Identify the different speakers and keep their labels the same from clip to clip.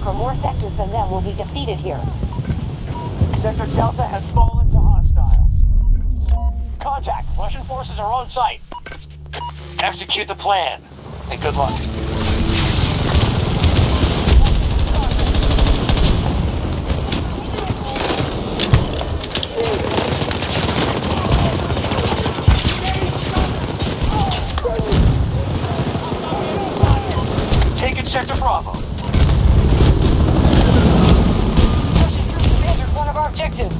Speaker 1: conquer more sectors than them, we'll be defeated here.
Speaker 2: Sector Delta has fallen to hostiles. Contact! Russian forces are on site. Execute the plan, and good luck. Taking Sector Bravo.
Speaker 1: Russian troops have entered one of our objectives.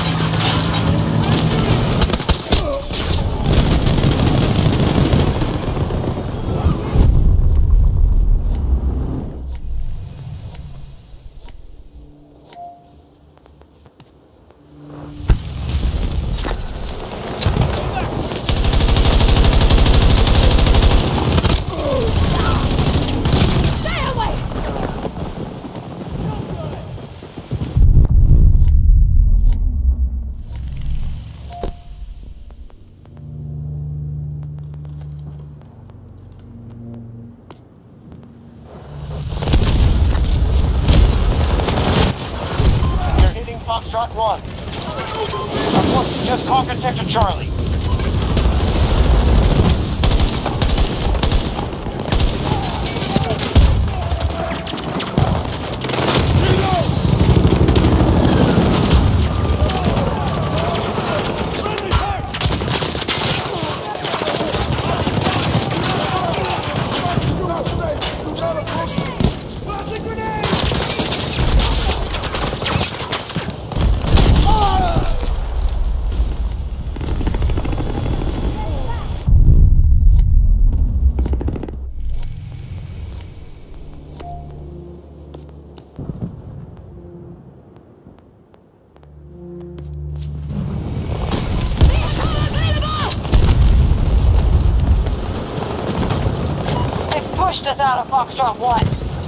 Speaker 2: Foxtrot 1. Our forces just conquered Sector Charlie.
Speaker 1: Pushed us out of Foxtrot 1.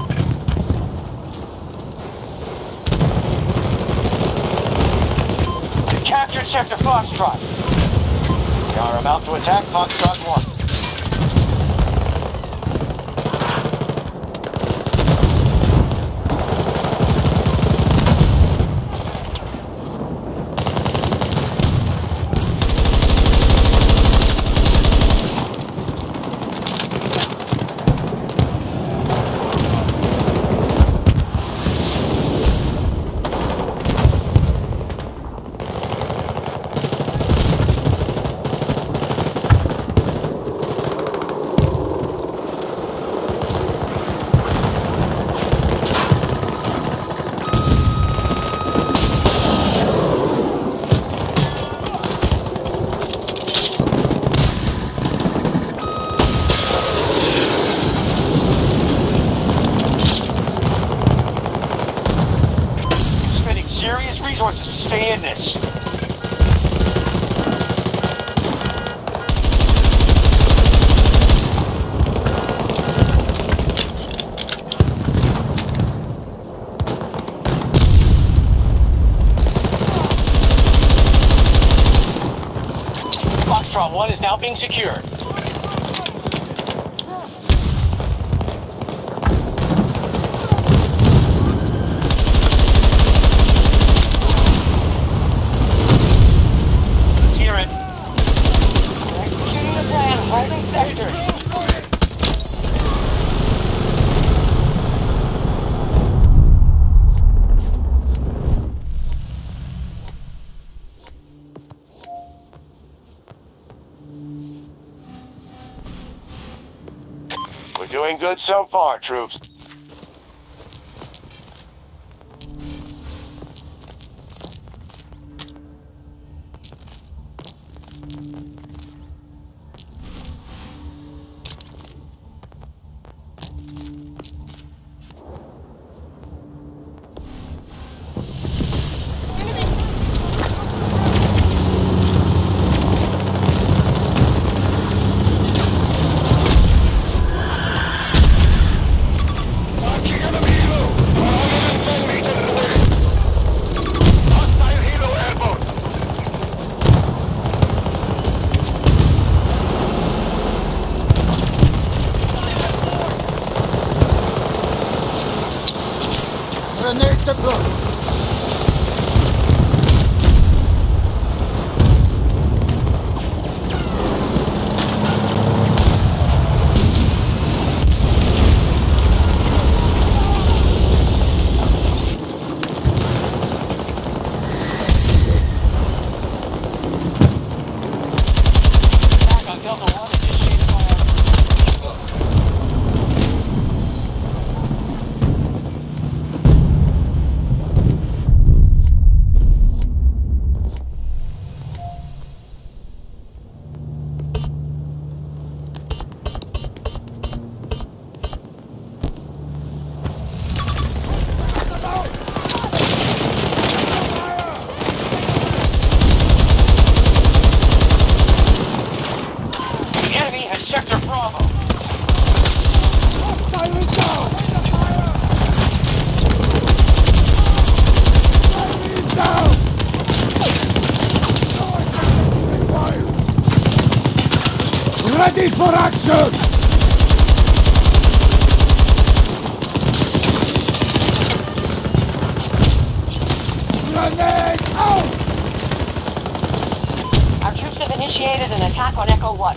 Speaker 2: We captured Sector Foxtrot. We are about to attack Foxtrot 1. Resources to stay in this. Foxtrot 1 is now being secured.
Speaker 1: Holding sectors.
Speaker 2: We're doing good so far, troops.
Speaker 3: deployed.
Speaker 2: Sector Bravo.
Speaker 3: Hostile is down! Enemy is down! Ready for action! Grenade out!
Speaker 1: Our troops have initiated an attack on Echo 1.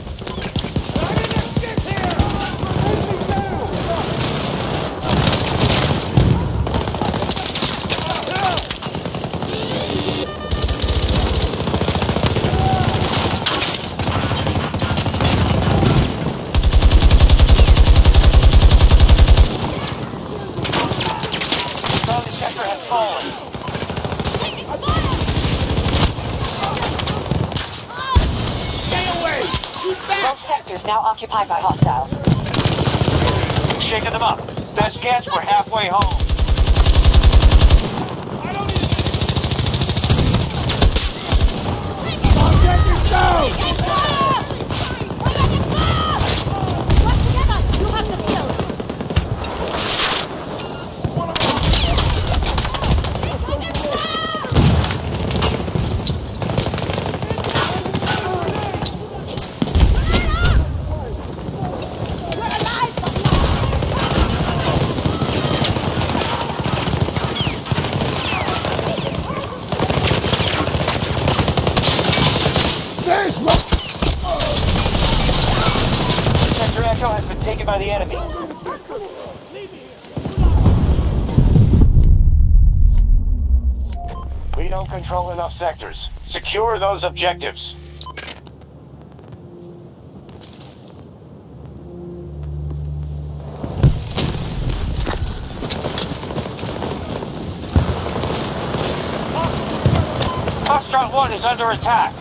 Speaker 1: Both sectors now occupied by hostiles.
Speaker 2: Shaking them up. Best guess, we're halfway home.
Speaker 3: Object is down!
Speaker 4: Take fire! We're getting fire! Work together! You have the skills! Taking fire! We're alive!
Speaker 3: This one!
Speaker 2: Sector Echo has been taken by the enemy. We don't control enough sectors. Secure those objectives. Foxtrot 1 is under attack.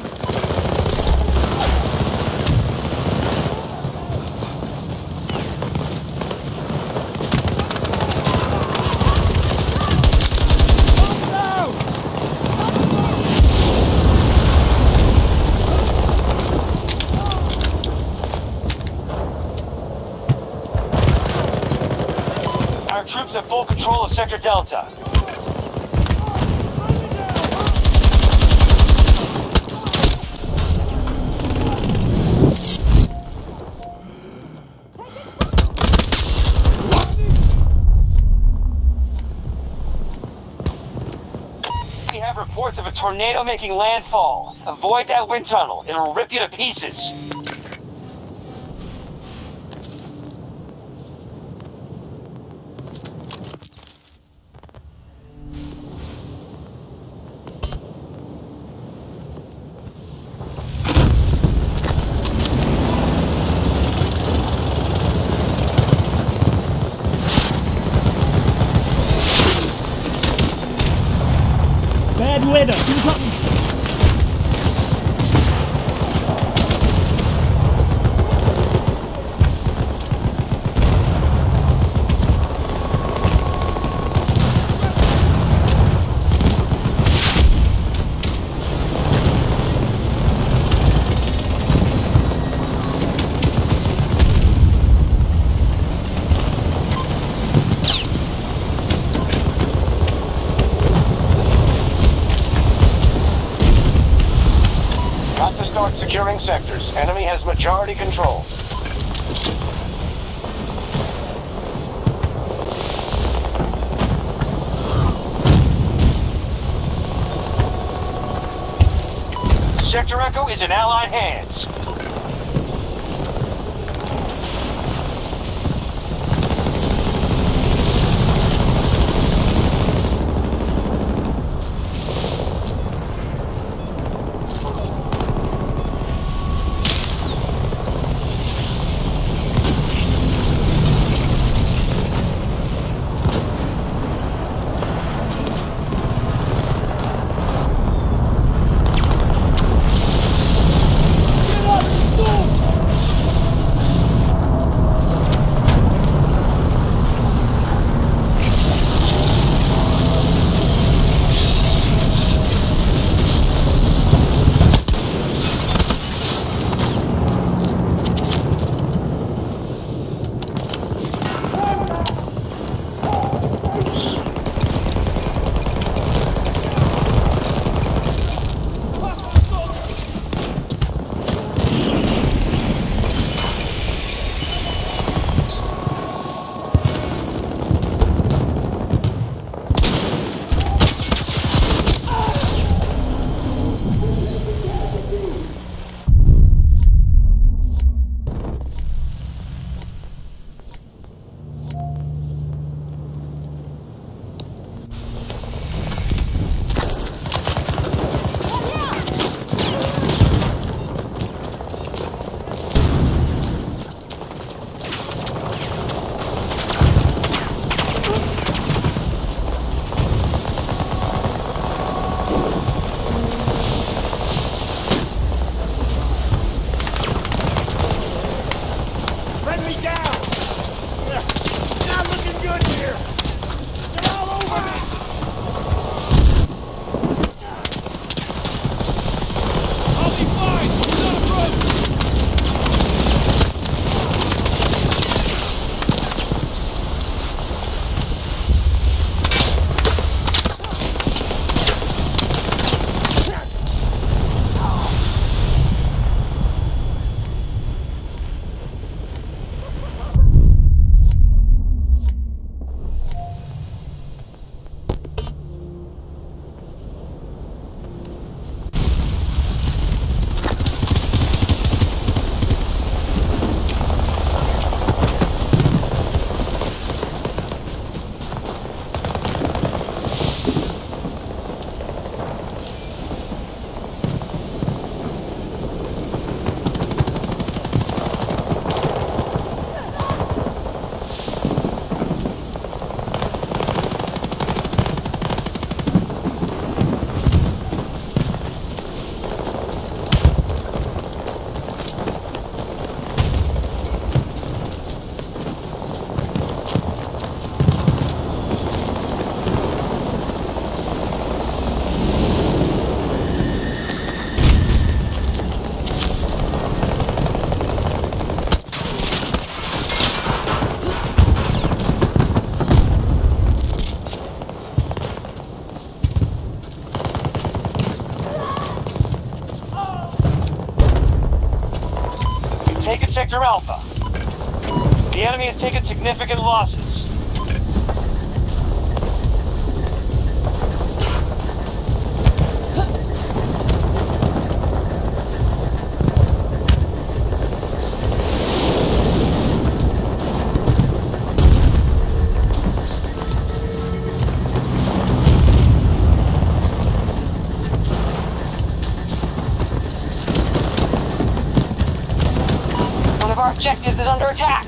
Speaker 2: Our troops have full control of Sector Delta. We have reports of a tornado making landfall. Avoid that wind tunnel. It'll rip you to pieces.
Speaker 5: Bad weather. Keep up.
Speaker 2: Start securing sectors. Enemy has majority control. Sector Echo is in Allied hands. Taken Sector Alpha. The enemy has taken significant losses.
Speaker 1: One of our objectives is under attack.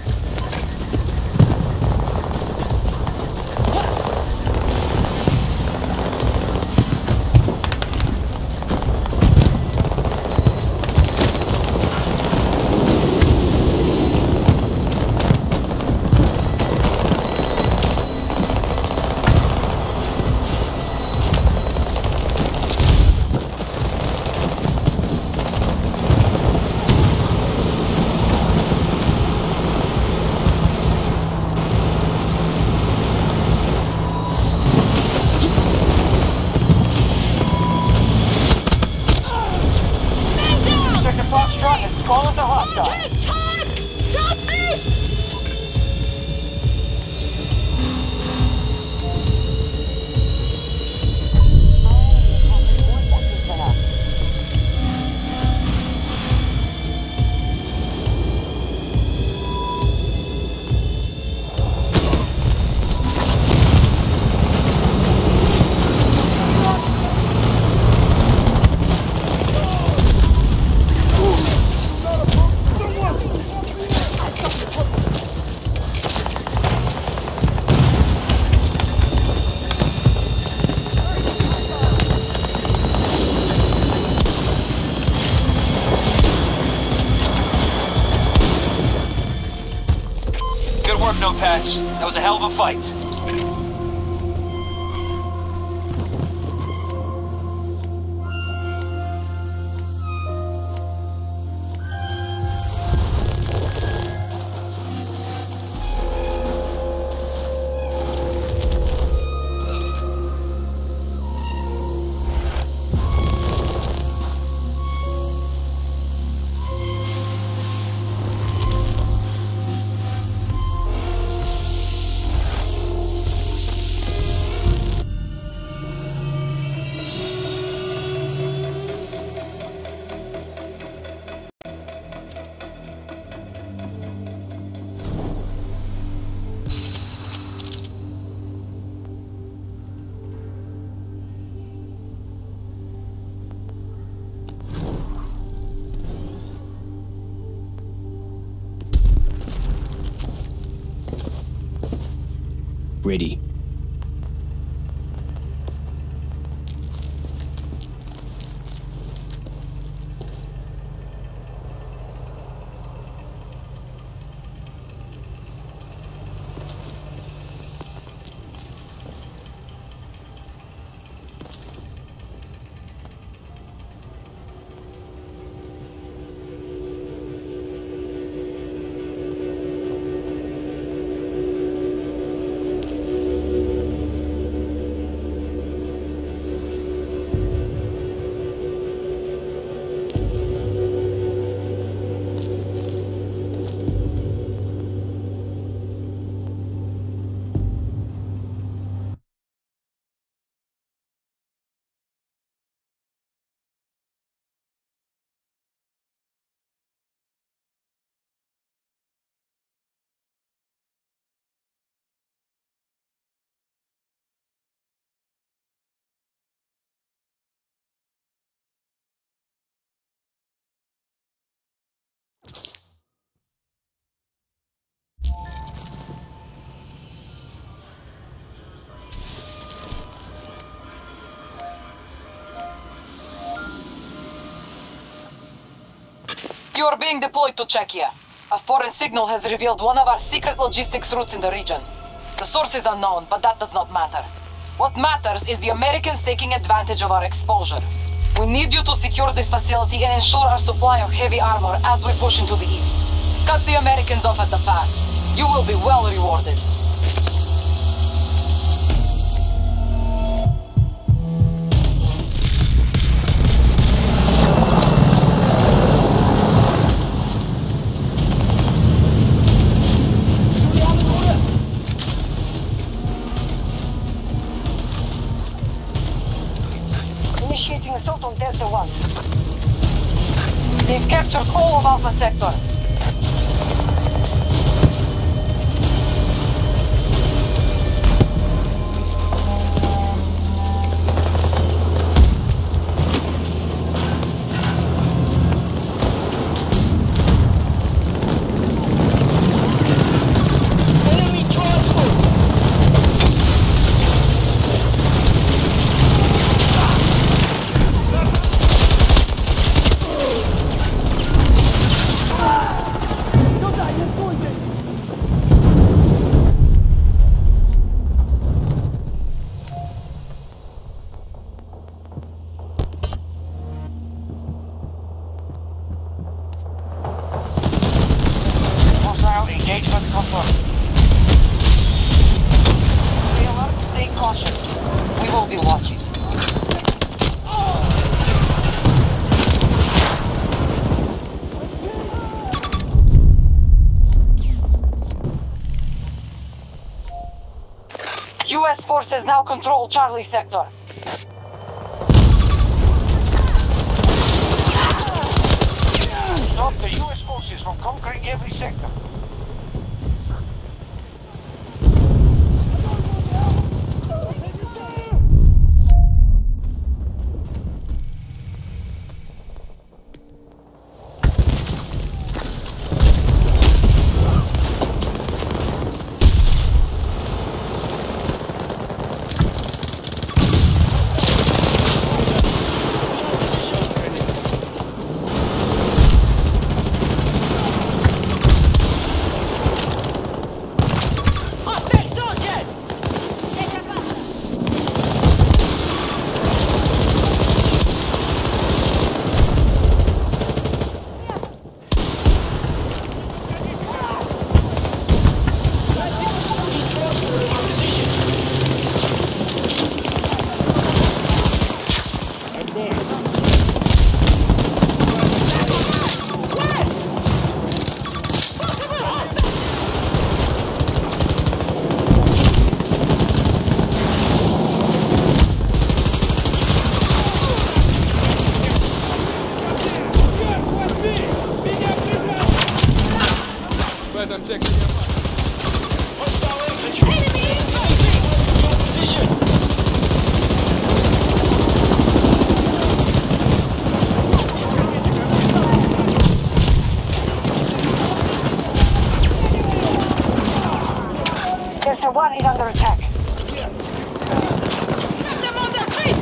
Speaker 2: Good work, Notepads. That was a hell of a fight.
Speaker 5: Ready.
Speaker 1: You are being deployed to Czechia. A foreign signal has revealed one of our secret logistics routes in the region. The source is unknown, but that does not matter. What matters is the Americans taking advantage of our exposure. We need you to secure this facility and ensure our supply of heavy armor as we push into the east. Cut the Americans off at the pass. You will be well rewarded. Initiating assault on Delta 1. They've captured all of Alpha Sector.
Speaker 2: Engagement confirmed.
Speaker 1: Stay alert, stay cautious. We will be watching. U.S. forces now control Charlie Sector.
Speaker 2: Stop the U.S. forces from conquering every sector.
Speaker 6: Sector 1 is under attack.
Speaker 4: Get them on their feet!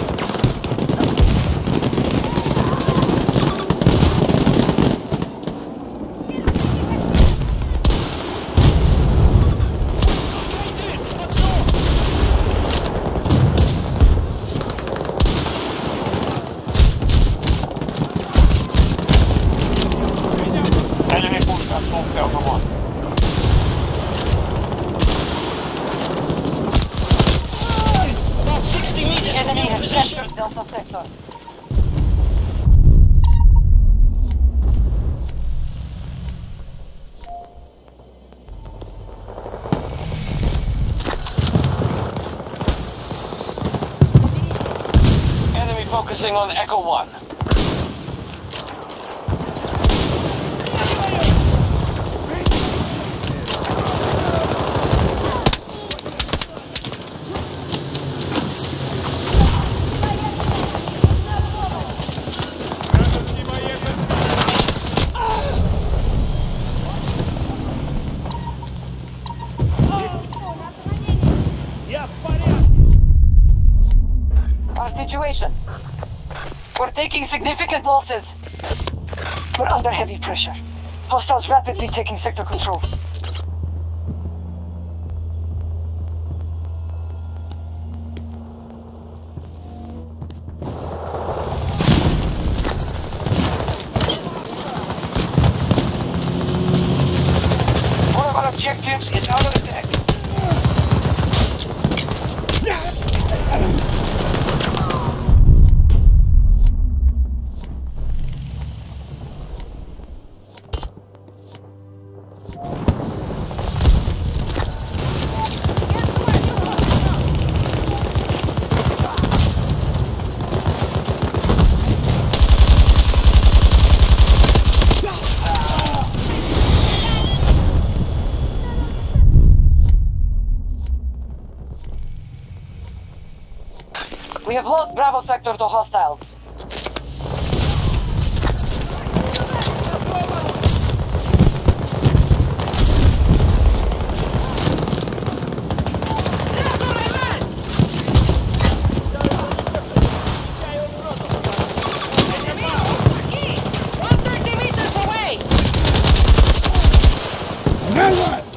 Speaker 2: Enemy boost has moved Delta 1.
Speaker 4: About 60 meters
Speaker 6: Enemy
Speaker 4: from your
Speaker 6: has
Speaker 4: position.
Speaker 6: captured Delta Sector.
Speaker 2: Enemy focusing on Echo 1.
Speaker 5: Я в порядке.
Speaker 1: Our situation. We're taking significant losses.
Speaker 6: We're under heavy pressure. Hostiles rapidly taking sector control.
Speaker 2: One of our objectives is under attack.
Speaker 1: We have lost Bravo sector to hostiles.
Speaker 3: Never!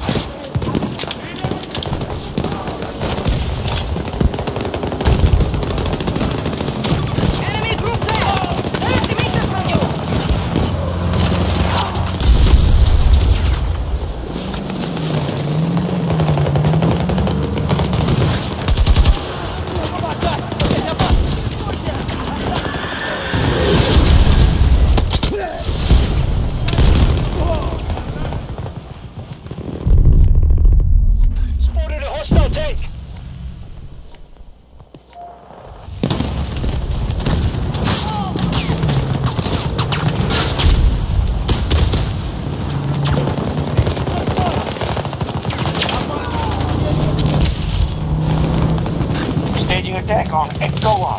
Speaker 4: Enemy group there! 30 meters from you!
Speaker 2: Spotted a hostile tank. Staging attack on Echo 1.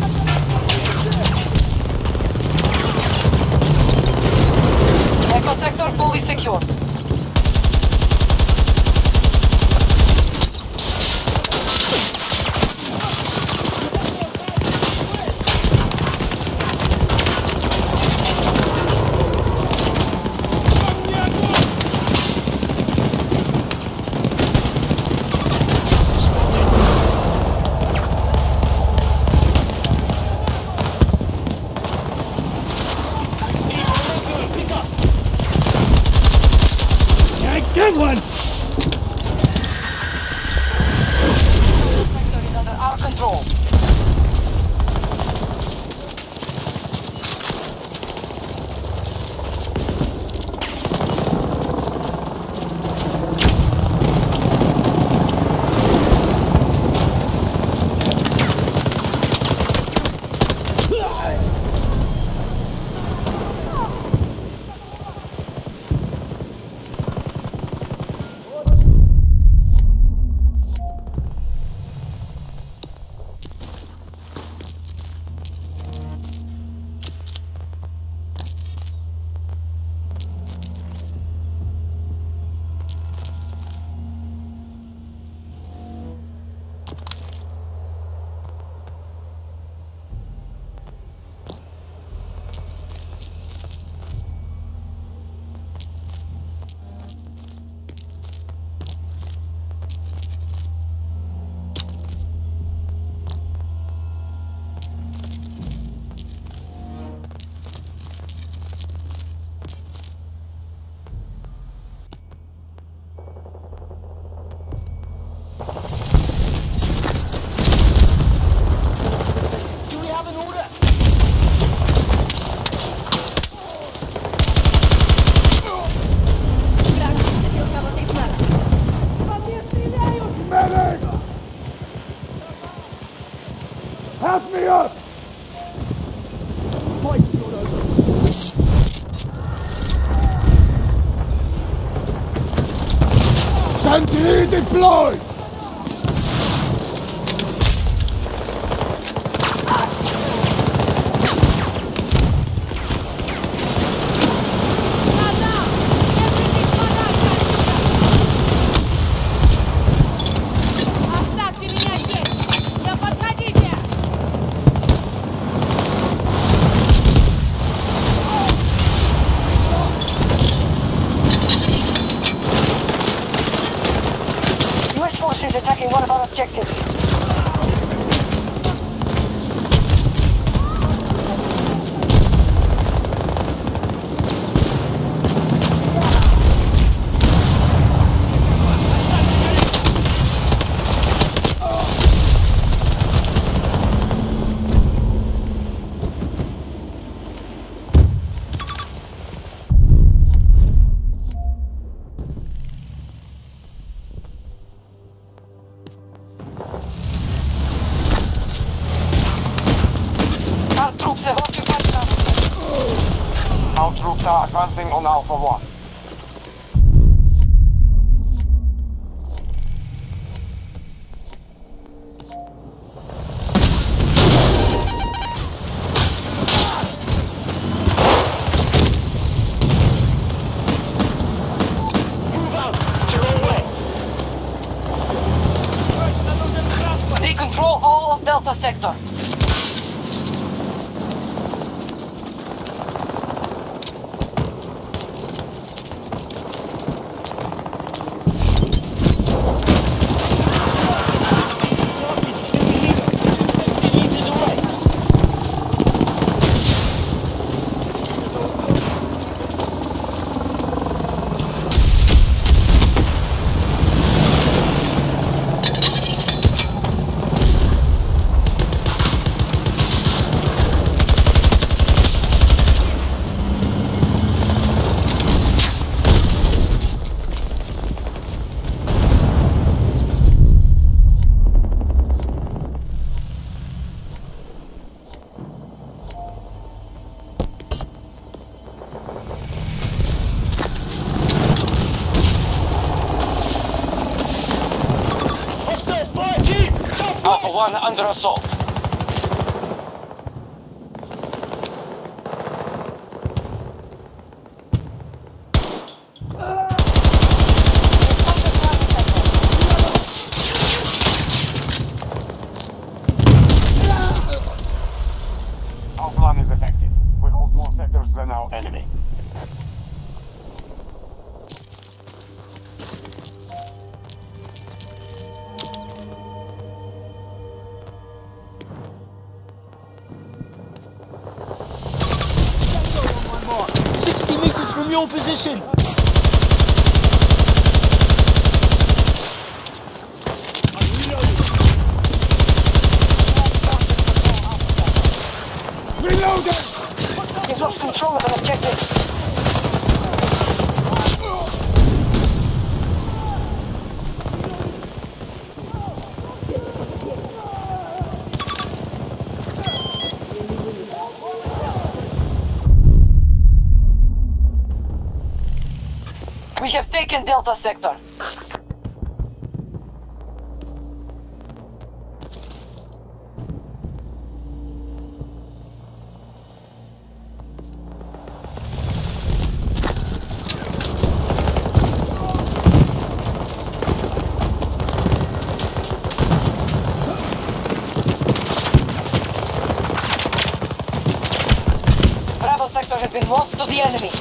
Speaker 1: Echo sector fully secured.
Speaker 3: Hurry up!
Speaker 5: Fight's not over.
Speaker 3: Sentry deployed!
Speaker 4: Оставьте меня здесь! Не подходите!
Speaker 6: US forces attacking one of our objectives.
Speaker 1: Our troops have occupied now.
Speaker 2: Our troops are advancing on Alpha 1. Move out! It's your own way!
Speaker 1: They control all of Delta Sector.
Speaker 2: Alpha 1 under assault. Our plan is effective. We hold more sectors than our enemy.
Speaker 5: On my mark. 60 meters from your position.
Speaker 3: Reloading!
Speaker 6: He's lost control of an objective.
Speaker 1: We have taken Delta Sector. Bravo Sector has been lost to the enemy.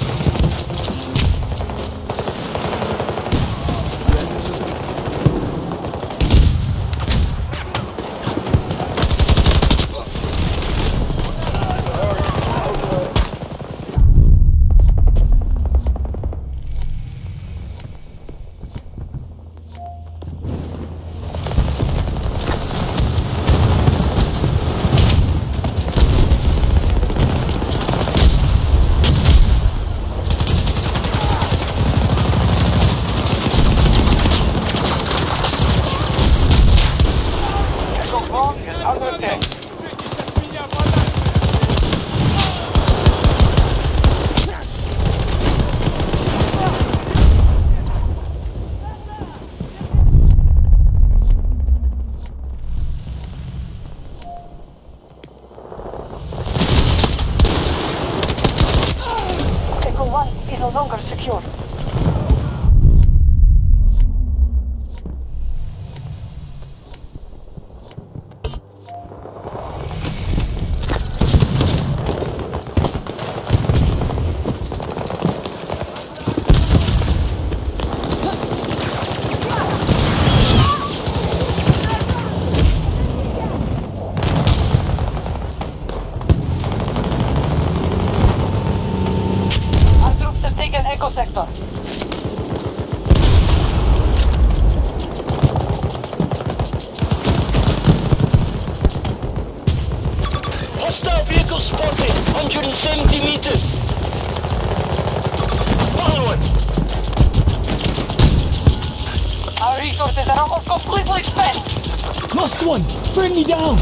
Speaker 1: resources are almost completely spent!
Speaker 5: Lost one! Friendly down!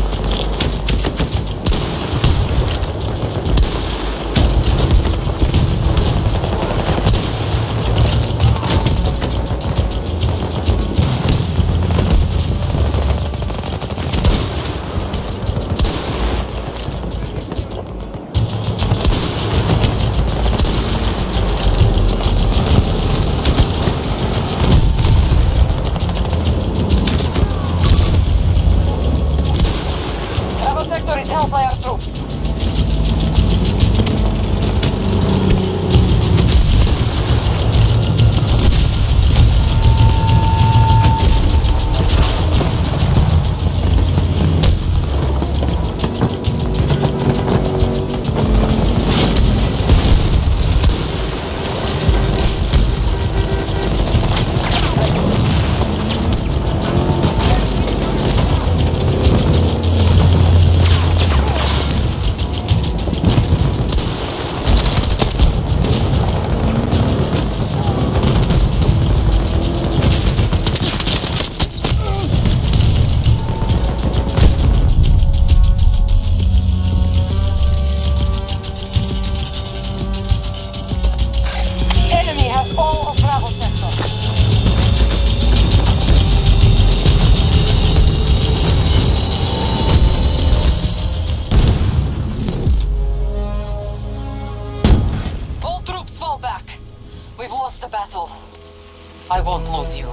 Speaker 1: I won't lose you.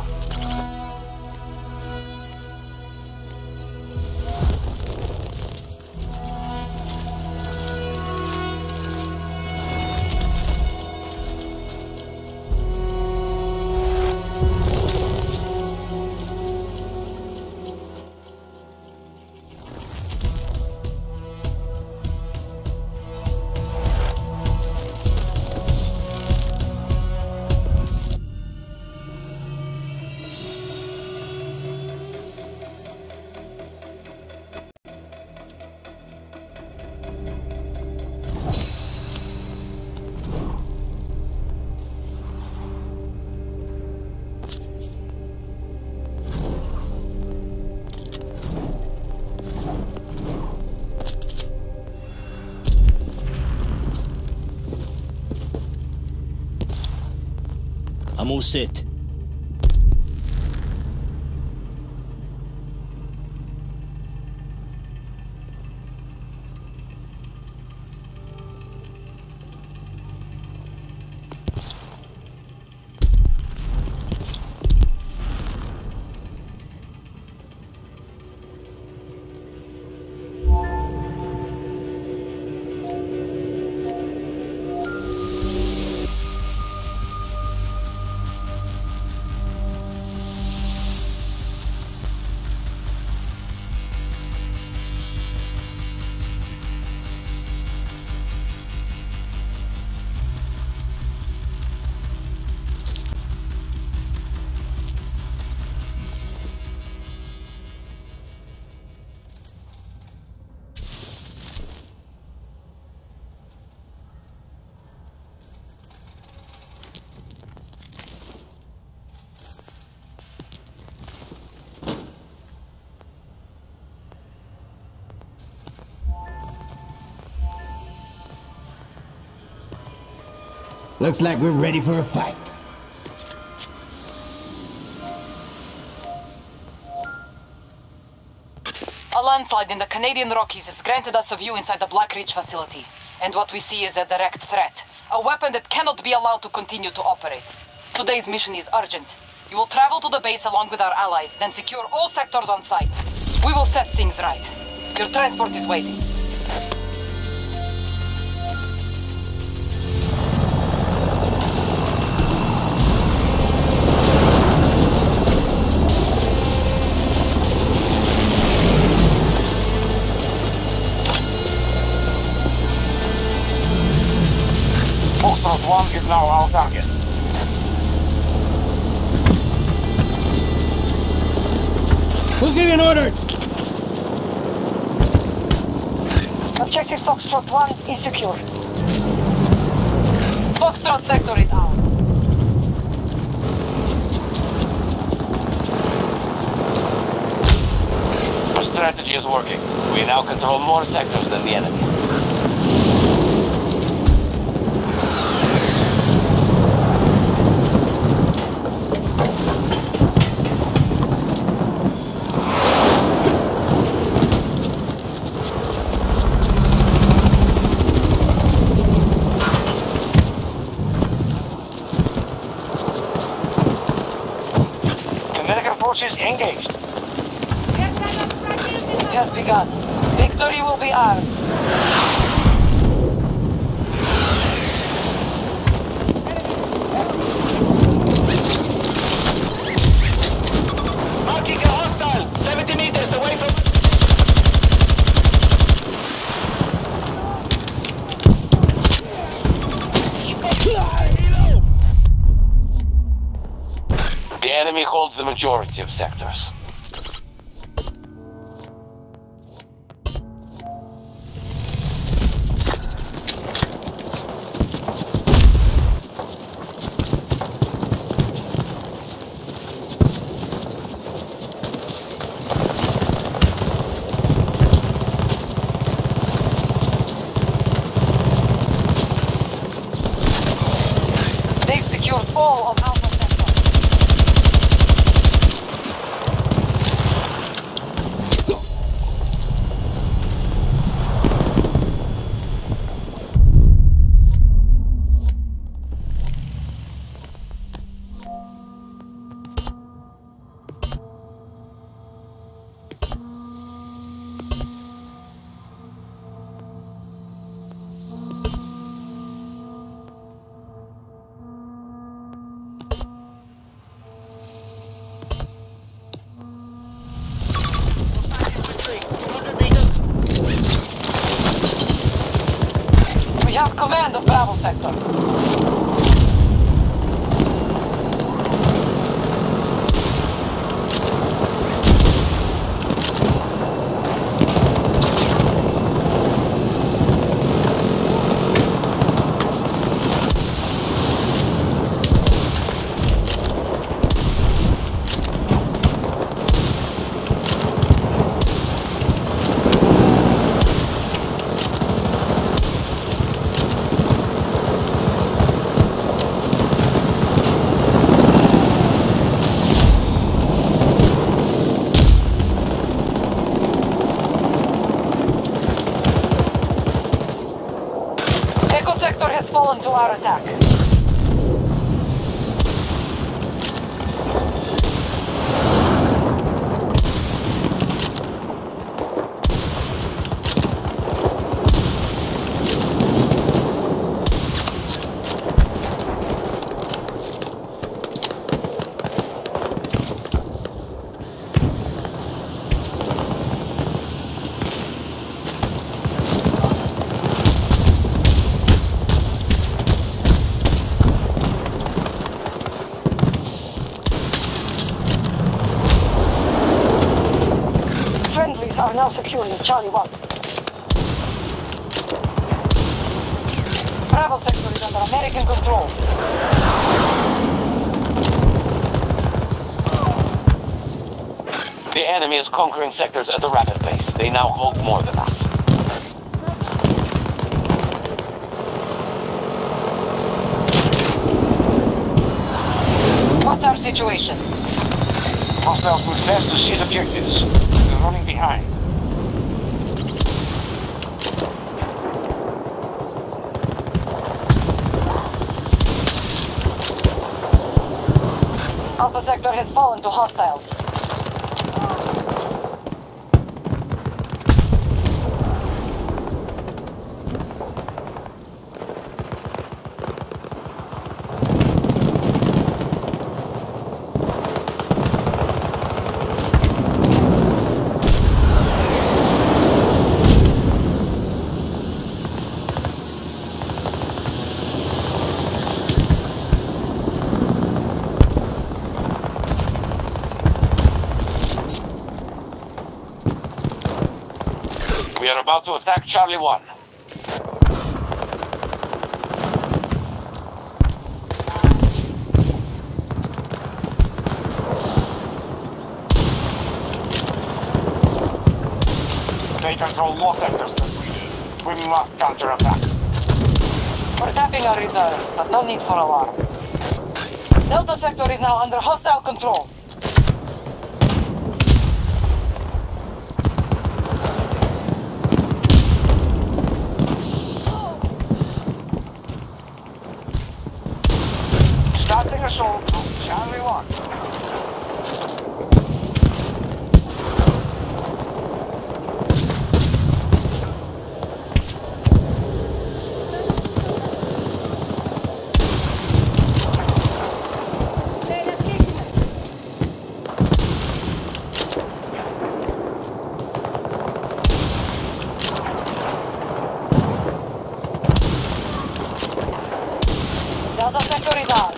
Speaker 5: I'm all set.
Speaker 3: Looks like we're ready for a fight.
Speaker 1: A landslide in the Canadian Rockies has granted us a view inside the Black Ridge facility. And what we see is a direct threat. A weapon that cannot be allowed to continue to operate. Today's mission is urgent. You will travel to the base along with our allies, then secure all sectors on site. We will set things right. Your transport is waiting.
Speaker 2: Walkthroughs 1 is now our target.
Speaker 3: Who's giving orders?
Speaker 6: Objective Foxtrot 1 is secure.
Speaker 1: Foxtrot sector is ours.
Speaker 2: strategy is working. We now control more sectors than the enemy. American forces engaged.
Speaker 1: It has begun. Victory will be ours.
Speaker 2: Marking a hostile, 70 meters away from... The enemy holds the majority of sectors.
Speaker 1: They've secured all of Alpha Sector. We have command of Bravo Sector. Echo Sector has fallen to our attack.
Speaker 6: Friendlies are now securing Charlie 1.
Speaker 1: Bravo Sector is under American control.
Speaker 2: The enemy is conquering sectors at a rapid pace. They now hold more than us.
Speaker 1: What's our situation?
Speaker 2: Hostiles move fast to seize objectives. They're running behind.
Speaker 1: Alpha Sector has fallen to hostiles.
Speaker 2: We are about to attack Charlie 1.
Speaker 7: They control more sectors than we do. We must counterattack.
Speaker 1: We're tapping our reserves, but no need for alarm. Delta sector is now under hostile control.
Speaker 2: Starting assault on Charlie 1.
Speaker 1: Delta sector is ours.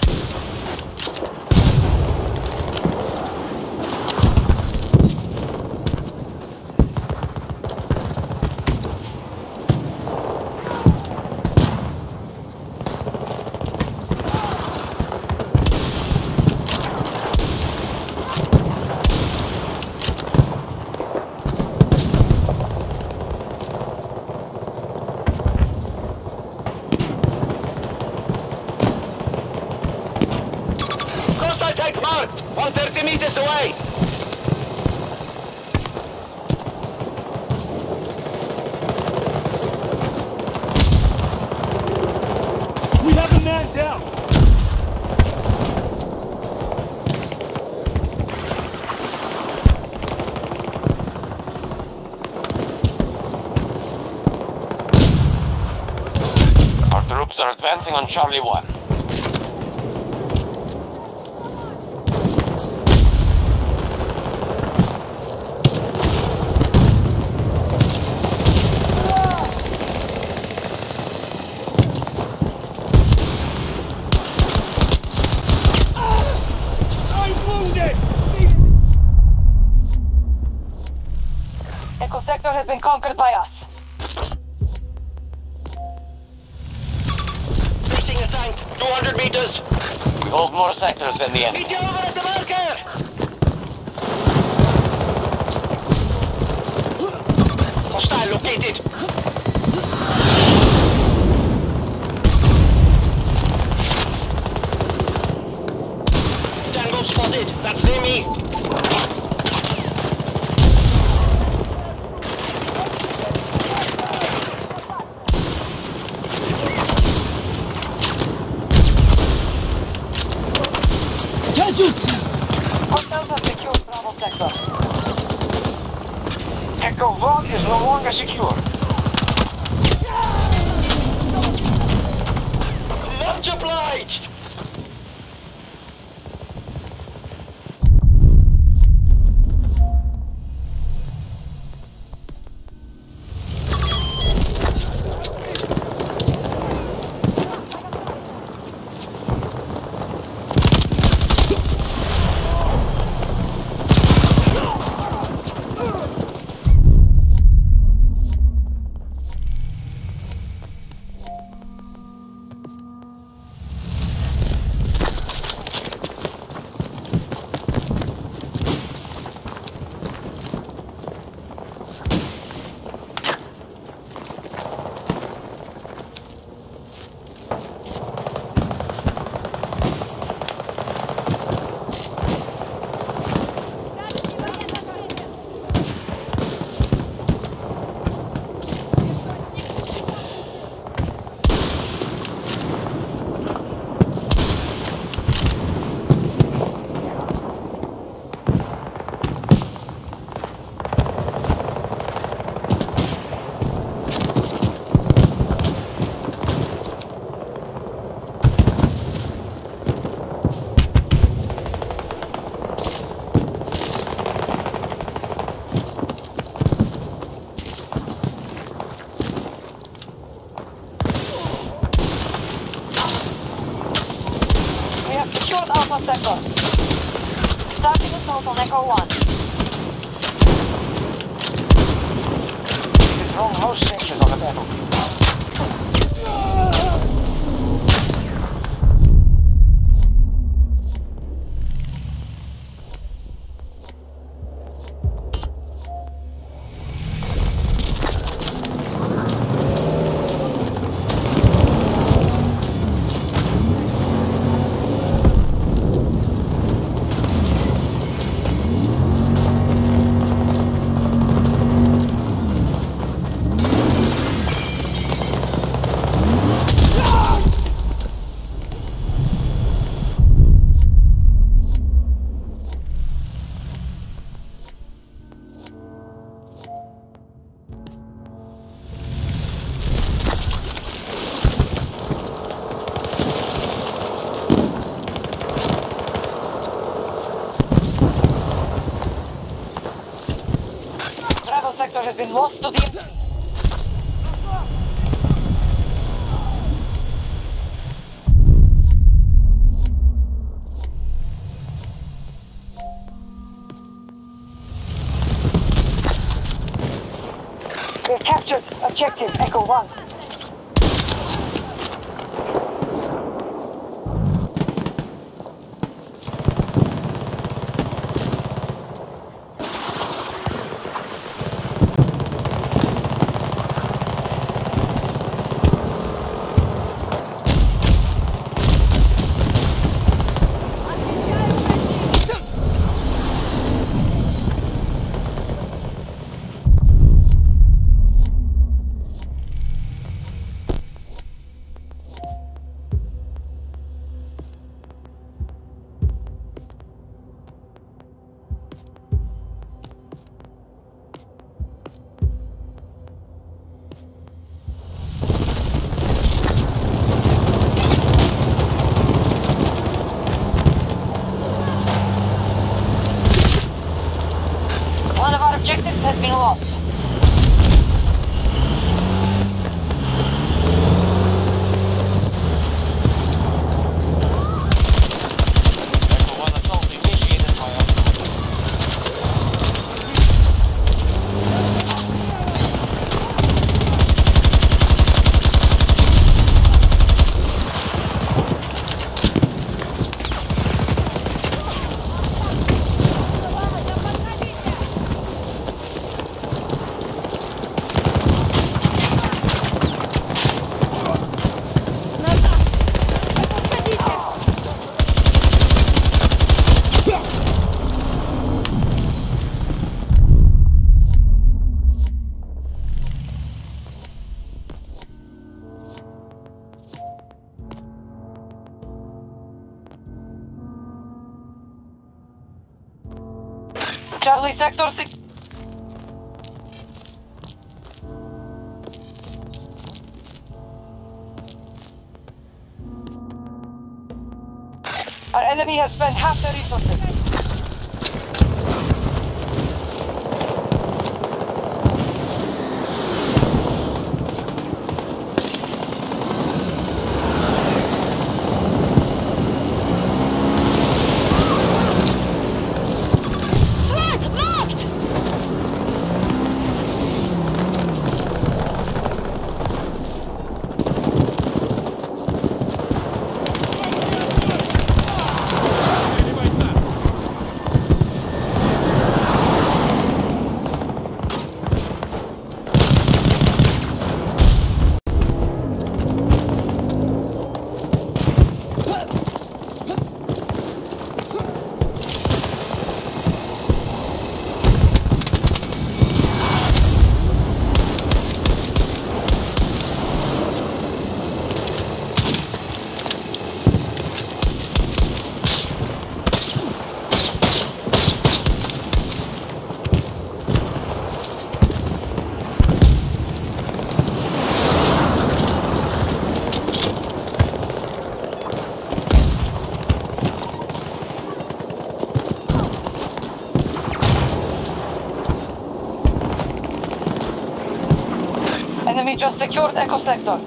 Speaker 2: Contact marked! 130 meters away!
Speaker 5: We have a man down!
Speaker 2: Our troops are advancing on Charlie 1.
Speaker 1: Echo sector has been conquered by us.
Speaker 2: Fixing a tank, 200 meters. We hold more sectors than the enemy. Meet you over at the marker! Hostile located. Tango spotted. That's near me.
Speaker 5: Casualties!
Speaker 1: Hostiles have secured Bravo sector.
Speaker 2: Echo 1 is no longer secure. Much obliged!
Speaker 1: Secured Alpha sector. Starting assault on Echo 1.
Speaker 2: Control most sections on the battlefield.
Speaker 6: has been lost to the enemy. We have captured objective Echo 1.
Speaker 1: One of our objectives has been lost.
Speaker 2: Echo 1 assault initiated by us.
Speaker 1: Charlie Sector 6. Our enemy has spent half their resources. Enemy just secured Echo Sector.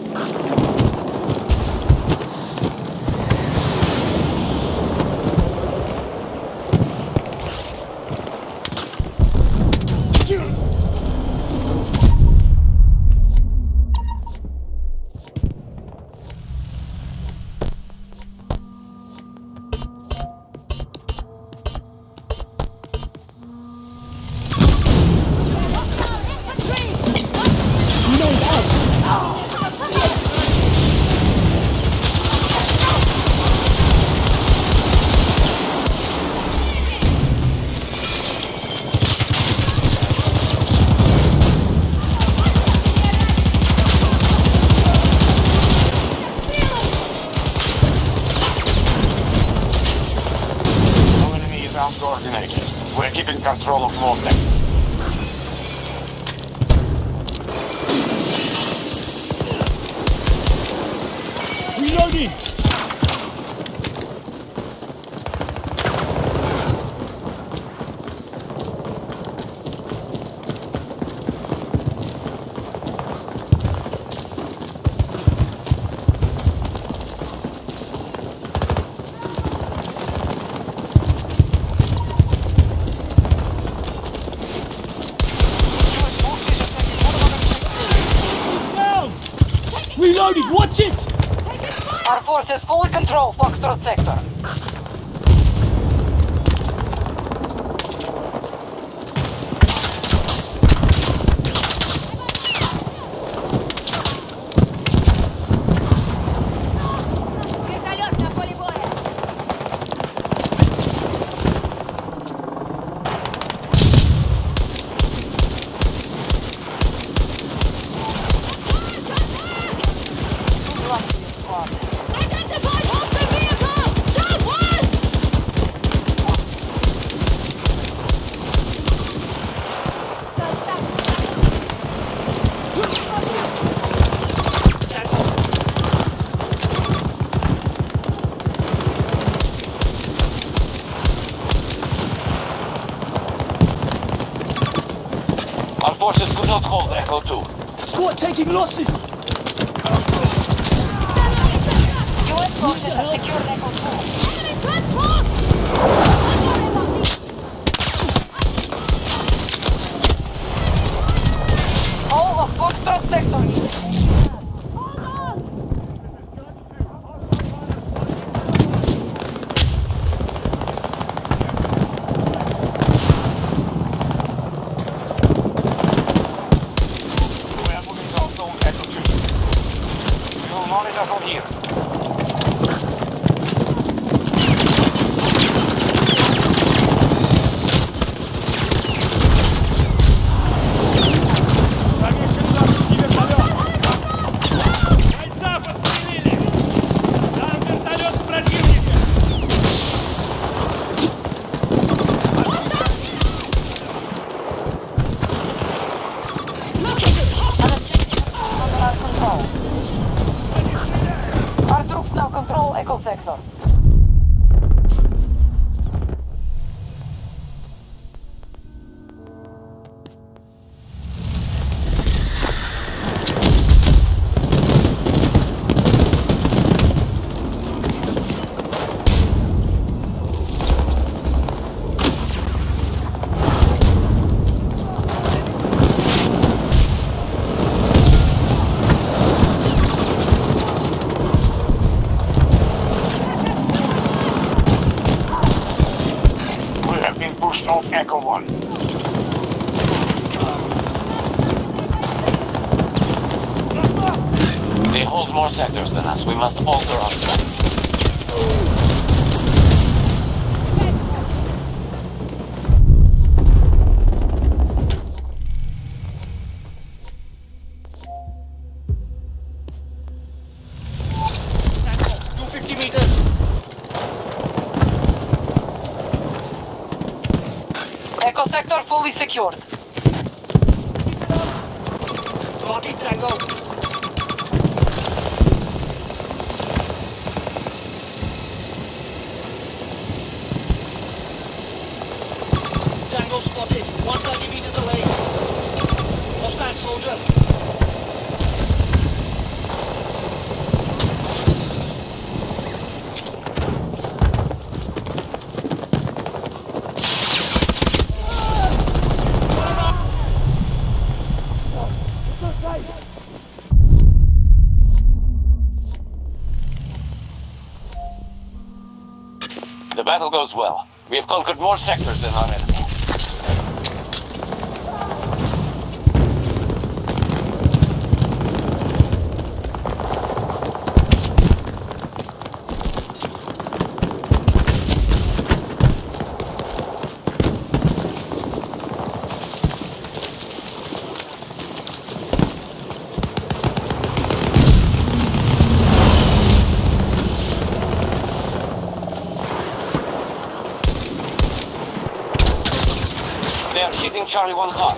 Speaker 7: Coordinated. We're keeping control of more sectors.
Speaker 5: Reloading!
Speaker 3: Reloading! Watch it!
Speaker 4: Taking fire!
Speaker 1: Our forces fully control Foxtrot sector.
Speaker 4: Вертолет на поле боя! Identified hostile vehicle! Southwest!
Speaker 2: Our forces could not hold Echo 2.
Speaker 3: Squad taking losses!
Speaker 1: US forces have secured Echo 2.
Speaker 4: Enemy transport! Don't worry about me!
Speaker 1: All of Foxtrot sector.
Speaker 4: Hold on!
Speaker 2: We are moving to zone Echo 2. We will monitor from here.
Speaker 5: Замечен вражеский вертолет! Бойца подстрелили! Там вертолет в противнике!
Speaker 1: Under our control. Our troops now control Echo sector.
Speaker 7: We have been pushed off Echo 1.
Speaker 2: They hold more sectors than us. We must alter our plan.
Speaker 1: Echo sector fully secured.
Speaker 8: Tango spotted. 130 meters away. Hostile soldier.
Speaker 2: The battle goes well. We have conquered more sectors than our enemy. They are hitting Charlie 1 hard.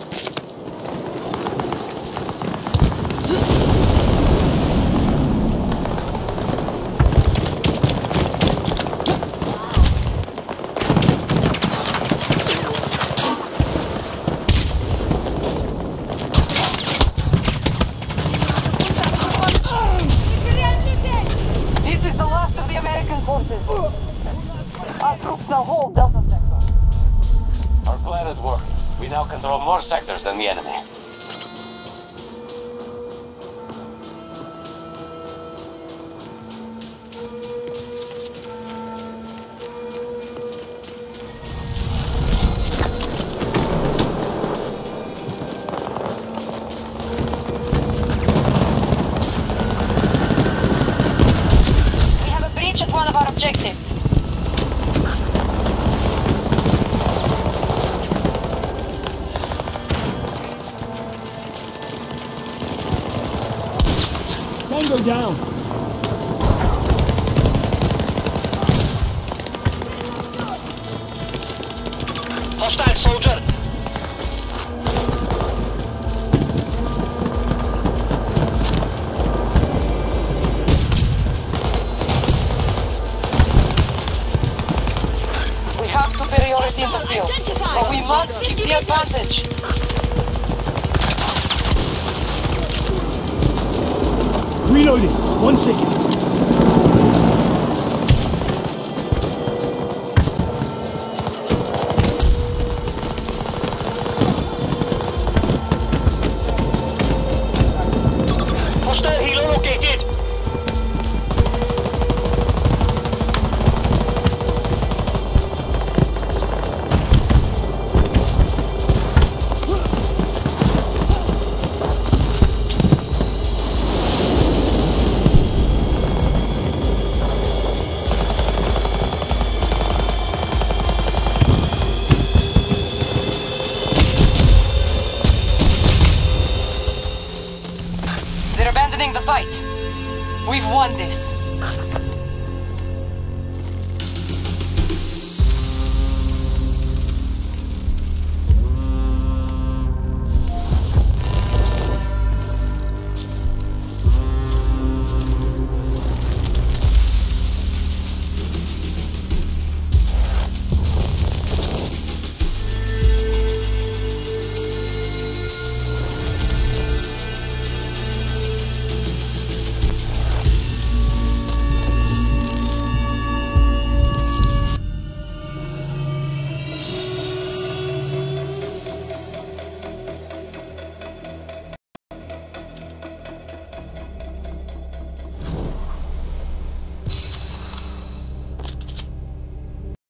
Speaker 1: This is the last of the American forces. Our troops now hold Delta sector.
Speaker 2: Our plan is working. We now control more sectors than the enemy.
Speaker 3: go down.
Speaker 8: Hostile soldier.
Speaker 1: We have superiority in the field, but we must keep the advantage.
Speaker 3: Reloading. 1 second.
Speaker 8: Hostile helo located.
Speaker 1: They're abandoning the fight. We've won this.